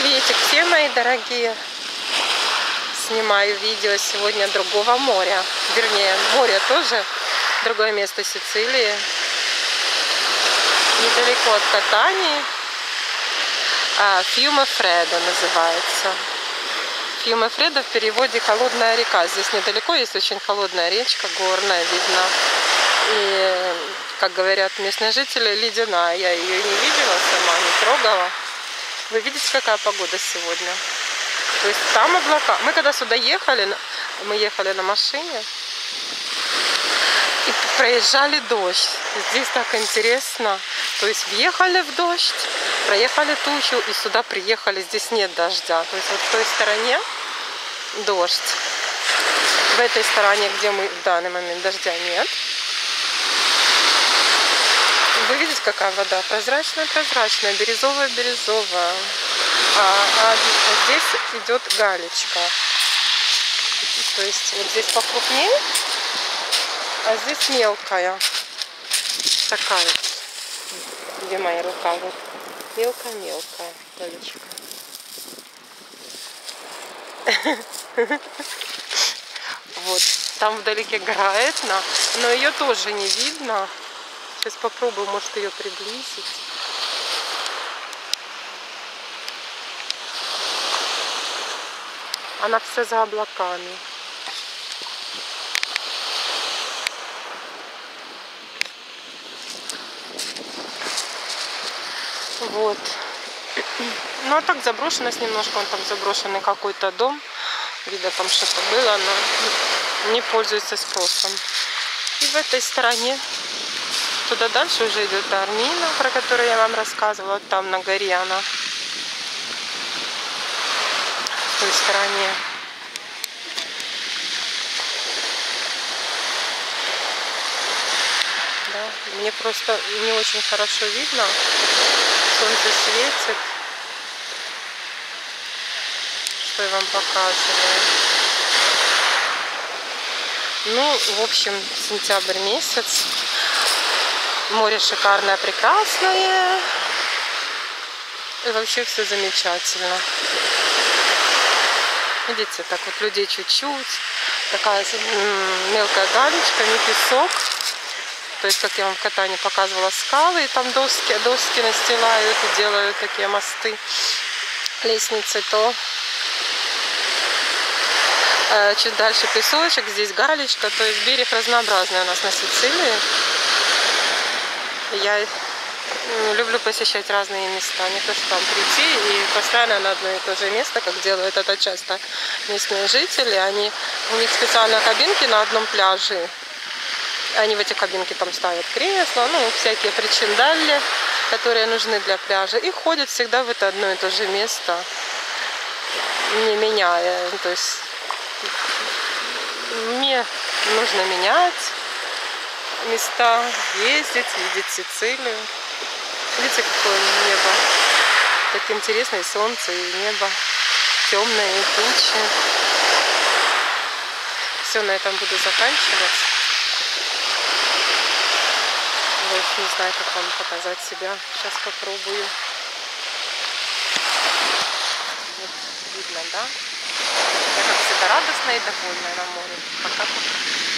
Приветик всем, мои дорогие. Снимаю видео сегодня другого моря. Вернее, море тоже. Другое место Сицилии. Недалеко от Катании. Фьюме-Фредо называется. Фьюме-Фредо в переводе холодная река. Здесь недалеко есть очень холодная речка, горная, видно. И, как говорят местные жители, ледяная. Я ее не видела сама, не трогала. Вы видите, какая погода сегодня? То есть там облака. Мы когда сюда ехали, мы ехали на машине и проезжали дождь. Здесь так интересно. То есть въехали в дождь, проехали тучу и сюда приехали. Здесь нет дождя. То есть вот в той стороне дождь. В этой стороне, где мы в данный момент, дождя нет. Вы видите, какая вода? Прозрачная-прозрачная, бирюзовая-бирюзовая. А здесь идет галечка. То есть вот здесь покрупнее, а здесь мелкая. Такая. Где моя рука? Вот мелкая-мелкая галечка. Вот. Там вдалеке гора Этна, но ее тоже не видно. Сейчас попробую, может, ее приблизить. Она вся за облаками. Вот. Ну, а так заброшенность немножко. Он там заброшенный какой-то дом. Видно, там что-то было, но не пользуется спросом. И в этой стороне, туда дальше уже идет Армина, про которую я вам рассказывала. Там на горе она. В той стороне. Да, мне просто не очень хорошо видно. Солнце светит. Что я вам показываю. Ну, в общем, сентябрь месяц. Море шикарное, прекрасное. И вообще все замечательно. Видите, так вот людей чуть-чуть. Такая мелкая галечка, не песок. То есть, как я вам в Катании показывала, скалы. И там доски настилают и делают такие мосты, лестницы. То чуть дальше песочек, здесь галечка. То есть берег разнообразный у нас на Сицилии. Я люблю посещать разные места, не то что там прийти и постоянно на одно и то же место, как делают это часто местные жители. У них специально кабинки на одном пляже. Они в эти кабинки там ставят кресла, ну, всякие причиндалли, которые нужны для пляжа. И ходят всегда в это одно и то же место, не меняя. То есть мне нужно менять места, ездить, видеть Сицилию. Видите, какое небо. Так интересно, и солнце, и небо. Темное, и тучи. Все, на этом буду заканчивать. Вот, не знаю, как вам показать себя. Сейчас попробую. Вот, видно, да? Я как всегда радостная и довольная на море. Пока-пока.